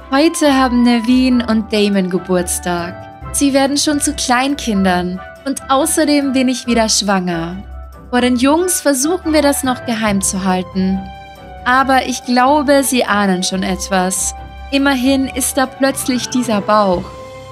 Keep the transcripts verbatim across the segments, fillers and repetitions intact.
Heute haben Naveen und Damon Geburtstag. Sie werden schon zu Kleinkindern und außerdem bin ich wieder schwanger. Vor den Jungs versuchen wir das noch geheim zu halten. Aber ich glaube, sie ahnen schon etwas. Immerhin ist da plötzlich dieser Bauch.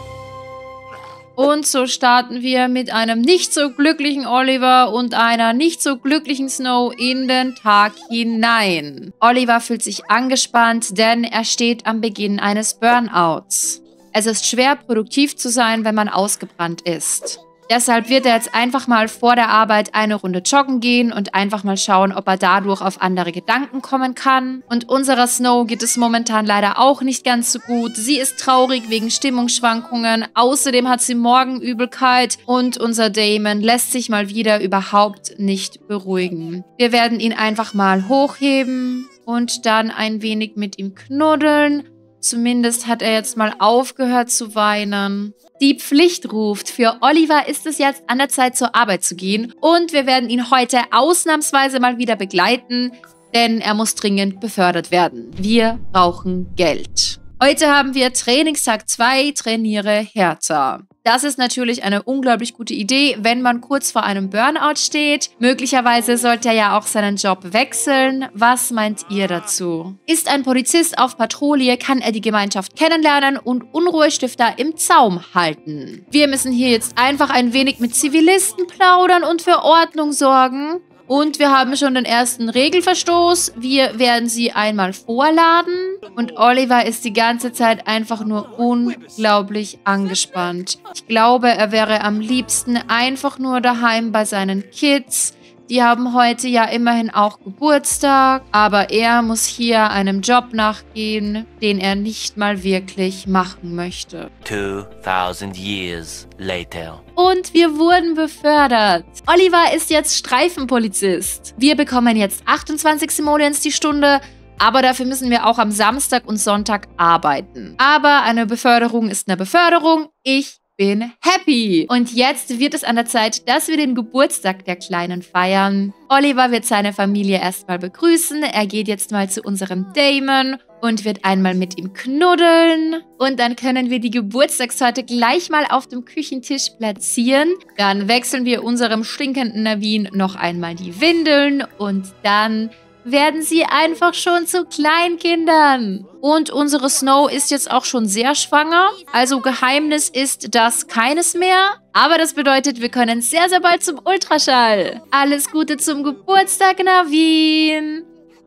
Und so starten wir mit einem nicht so glücklichen Oliver und einer nicht so glücklichen Snow in den Tag hinein. Oliver fühlt sich angespannt, denn er steht am Beginn eines Burnouts. Es ist schwer, produktiv zu sein, wenn man ausgebrannt ist. Deshalb wird er jetzt einfach mal vor der Arbeit eine Runde joggen gehen und einfach mal schauen, ob er dadurch auf andere Gedanken kommen kann. Und unserer Snow geht es momentan leider auch nicht ganz so gut. Sie ist traurig wegen Stimmungsschwankungen. Außerdem hat sie Morgenübelkeit und unser Damon lässt sich mal wieder überhaupt nicht beruhigen. Wir werden ihn einfach mal hochheben und dann ein wenig mit ihm knuddeln. Zumindest hat er jetzt mal aufgehört zu weinen. Die Pflicht ruft. Für Oliver ist es jetzt an der Zeit, zur Arbeit zu gehen. Und wir werden ihn heute ausnahmsweise mal wieder begleiten, denn er muss dringend befördert werden. Wir brauchen Geld. Heute haben wir Trainingstag zwei, trainiere härter. Das ist natürlich eine unglaublich gute Idee, wenn man kurz vor einem Burnout steht. Möglicherweise sollte er ja auch seinen Job wechseln. Was meint ihr dazu? Ist ein Polizist auf Patrouille, kann er die Gemeinschaft kennenlernen und Unruhestifter im Zaum halten. Wir müssen hier jetzt einfach ein wenig mit Zivilisten plaudern und für Ordnung sorgen. Und wir haben schon den ersten Regelverstoß. Wir werden sie einmal vorladen. Und Oliver ist die ganze Zeit einfach nur unglaublich angespannt. Ich glaube, er wäre am liebsten einfach nur daheim bei seinen Kids. Die haben heute ja immerhin auch Geburtstag. Aber er muss hier einem Job nachgehen, den er nicht mal wirklich machen möchte. zweitausend years later. Und wir wurden befördert. Oliver ist jetzt Streifenpolizist. Wir bekommen jetzt achtundzwanzig Simoleons die Stunde, aber dafür müssen wir auch am Samstag und Sonntag arbeiten. Aber eine Beförderung ist eine Beförderung. Ich bin happy. Und jetzt wird es an der Zeit, dass wir den Geburtstag der Kleinen feiern. Oliver wird seine Familie erstmal begrüßen. Er geht jetzt mal zu unserem Damon und wird einmal mit ihm knuddeln. Und dann können wir die Geburtstagstorte gleich mal auf dem Küchentisch platzieren. Dann wechseln wir unserem stinkenden Naveen noch einmal die Windeln und dann werden sie einfach schon zu Kleinkindern. Und unsere Snow ist jetzt auch schon sehr schwanger. Also Geheimnis ist das keines mehr. Aber das bedeutet, wir können sehr, sehr bald zum Ultraschall. Alles Gute zum Geburtstag, Naveen.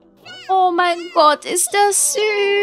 Oh mein Gott, ist das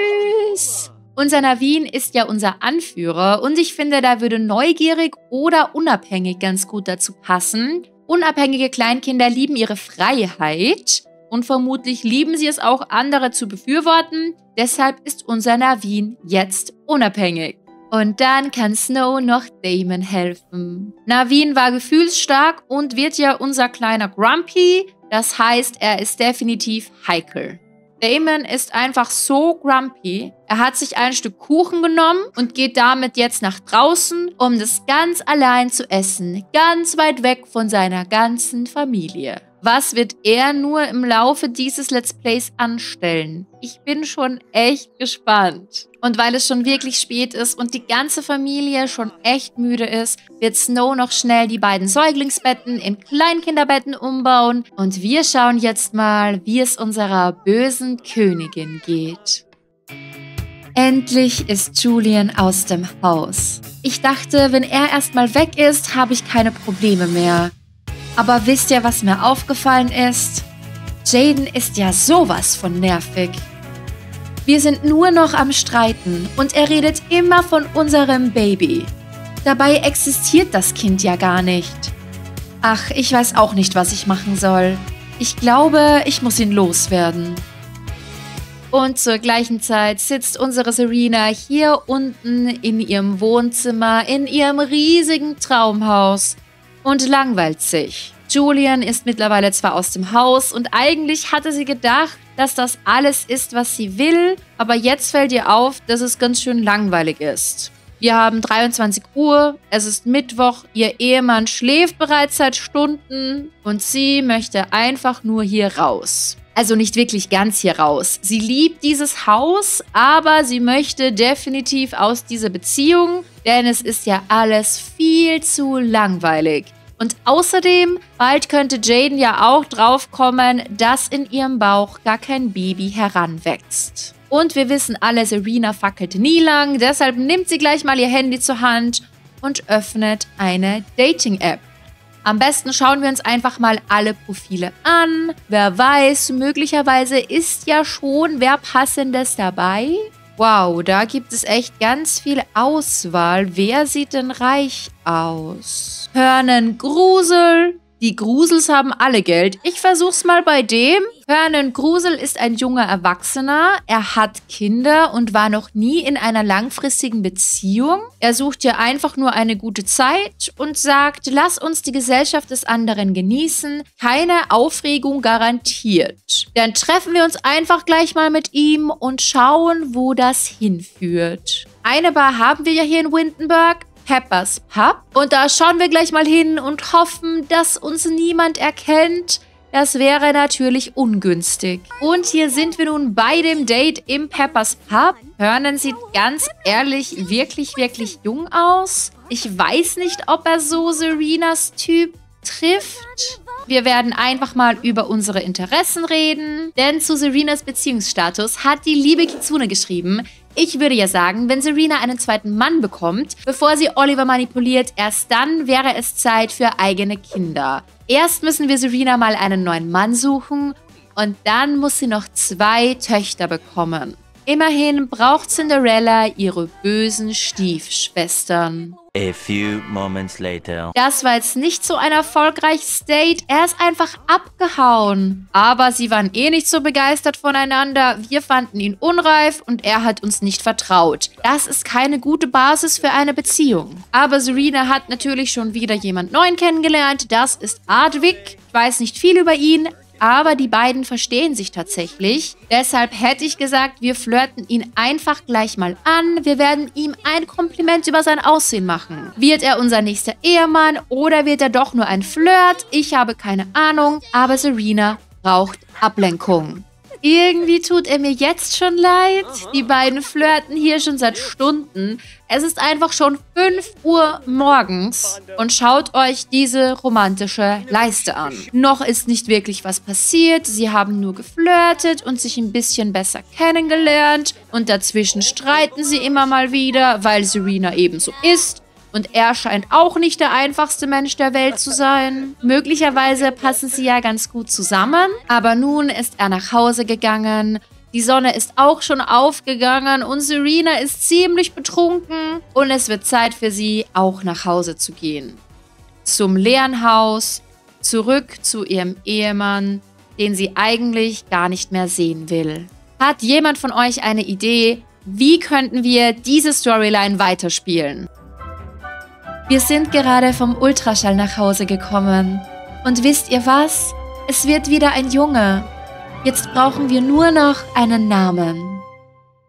süß. Unser Naveen ist ja unser Anführer. Und ich finde, da würde neugierig oder unabhängig ganz gut dazu passen. Unabhängige Kleinkinder lieben ihre Freiheit. Und vermutlich lieben sie es auch, andere zu befürworten. Deshalb ist unser Naveen jetzt unabhängig. Und dann kann Snow noch Damon helfen. Naveen war gefühlsstark und wird ja unser kleiner Grumpy. Das heißt, er ist definitiv heikel. Damon ist einfach so grumpy. Er hat sich ein Stück Kuchen genommen und geht damit jetzt nach draußen, um das ganz allein zu essen. Ganz weit weg von seiner ganzen Familie. Was wird er nur im Laufe dieses Let's Plays anstellen? Ich bin schon echt gespannt. Und weil es schon wirklich spät ist und die ganze Familie schon echt müde ist, wird Snow noch schnell die beiden Säuglingsbetten in Kleinkinderbetten umbauen. Und wir schauen jetzt mal, wie es unserer bösen Königin geht. Endlich ist Julian aus dem Haus. Ich dachte, wenn er erstmal weg ist, habe ich keine Probleme mehr. Aber wisst ihr, was mir aufgefallen ist? Jaden ist ja sowas von nervig. Wir sind nur noch am Streiten und er redet immer von unserem Baby. Dabei existiert das Kind ja gar nicht. Ach, ich weiß auch nicht, was ich machen soll. Ich glaube, ich muss ihn loswerden. Und zur gleichen Zeit sitzt unsere Serena hier unten in ihrem Wohnzimmer, in ihrem riesigen Traumhaus und langweilt sich. Julian ist mittlerweile zwar aus dem Haus und eigentlich hatte sie gedacht, dass das alles ist, was sie will, aber jetzt fällt ihr auf, dass es ganz schön langweilig ist. Wir haben dreiundzwanzig Uhr, es ist Mittwoch, ihr Ehemann schläft bereits seit Stunden und sie möchte einfach nur hier raus. Also nicht wirklich ganz hier raus. Sie liebt dieses Haus, aber sie möchte definitiv aus dieser Beziehung, denn es ist ja alles viel zu langweilig. Und außerdem, bald könnte Jaden ja auch draufkommen, dass in ihrem Bauch gar kein Baby heranwächst. Und wir wissen alle, Serena fackelt nie lang, deshalb nimmt sie gleich mal ihr Handy zur Hand und öffnet eine Dating-App. Am besten schauen wir uns einfach mal alle Profile an. Wer weiß, möglicherweise ist ja schon wer Passendes dabei. Wow, da gibt es echt ganz viel Auswahl. Wer sieht denn reich aus? Hernan Grusel. Die Grusels haben alle Geld. Ich versuch's mal bei dem. Hernan Grusel ist ein junger Erwachsener. Er hat Kinder und war noch nie in einer langfristigen Beziehung. Er sucht ja einfach nur eine gute Zeit und sagt, lass uns die Gesellschaft des anderen genießen. Keine Aufregung garantiert. Dann treffen wir uns einfach gleich mal mit ihm und schauen, wo das hinführt. Eine Bar haben wir ja hier in Windenburg. Peppers Pub. Und da schauen wir gleich mal hin und hoffen, dass uns niemand erkennt. Das wäre natürlich ungünstig. Und hier sind wir nun bei dem Date im Peppers Pub. Hernan sieht ganz ehrlich wirklich, wirklich jung aus. Ich weiß nicht, ob er so Serenas Typ trifft. Wir werden einfach mal über unsere Interessen reden. Denn zu Serenas Beziehungsstatus hat die liebe Kitsune geschrieben: Ich würde ja sagen, wenn Serena einen zweiten Mann bekommt, bevor sie Oliver manipuliert, erst dann wäre es Zeit für eigene Kinder. Erst müssen wir Serena mal einen neuen Mann suchen und dann muss sie noch zwei Töchter bekommen. Immerhin braucht Cinderella ihre bösen Stiefschwestern. A few moments later. Das war jetzt nicht so ein erfolgreiches Date. Er ist einfach abgehauen. Aber sie waren eh nicht so begeistert voneinander. Wir fanden ihn unreif und er hat uns nicht vertraut. Das ist keine gute Basis für eine Beziehung. Aber Serena hat natürlich schon wieder jemand Neuen kennengelernt. Das ist Ardwick. Ich weiß nicht viel über ihn, aber die beiden verstehen sich tatsächlich. Deshalb hätte ich gesagt, wir flirten ihn einfach gleich mal an. Wir werden ihm ein Kompliment über sein Aussehen machen. Wird er unser nächster Ehemann oder wird er doch nur ein Flirt? Ich habe keine Ahnung, aber Serena braucht Ablenkung. Irgendwie tut er mir jetzt schon leid. Die beiden flirten hier schon seit Stunden. Es ist einfach schon fünf Uhr morgens. Und schaut euch diese romantische Leiste an. Noch ist nicht wirklich was passiert. Sie haben nur geflirtet und sich ein bisschen besser kennengelernt. Und dazwischen streiten sie immer mal wieder, weil Serena ebenso ist. Und er scheint auch nicht der einfachste Mensch der Welt zu sein. Möglicherweise passen sie ja ganz gut zusammen. Aber nun ist er nach Hause gegangen. Die Sonne ist auch schon aufgegangen und Serena ist ziemlich betrunken. Und es wird Zeit für sie, auch nach Hause zu gehen. Zum leeren Haus, zurück zu ihrem Ehemann, den sie eigentlich gar nicht mehr sehen will. Hat jemand von euch eine Idee, wie könnten wir diese Storyline weiterspielen? Wir sind gerade vom Ultraschall nach Hause gekommen. Und wisst ihr was? Es wird wieder ein Junge. Jetzt brauchen wir nur noch einen Namen.